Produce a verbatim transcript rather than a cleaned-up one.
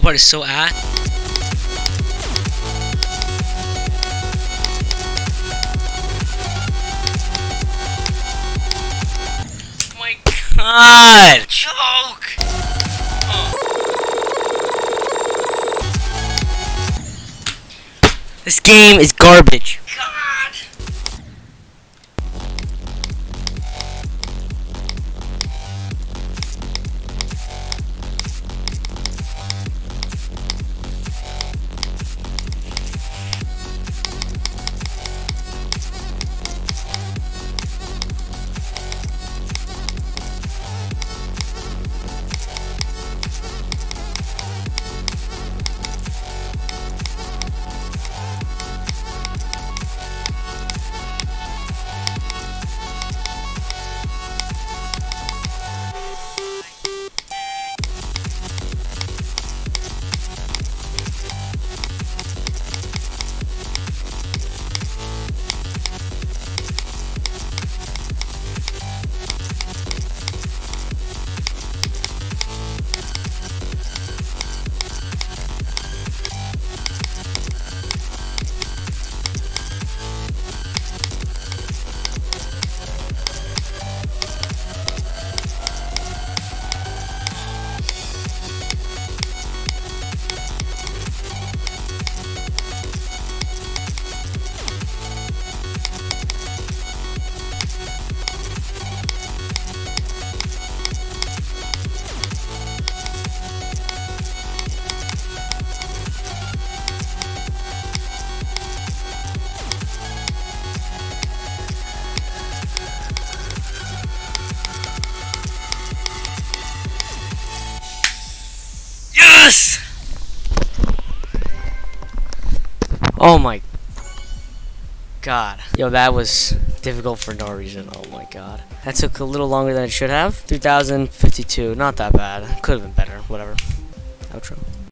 part is so ass. Oh my god! Joke! Oh. This game is garbage. God! Yes! Oh my god. Yo, that was difficult for no reason. Oh my god. That took a little longer than it should have. three thousand fifty-two. Not that bad. Could have been better. Whatever. Outro.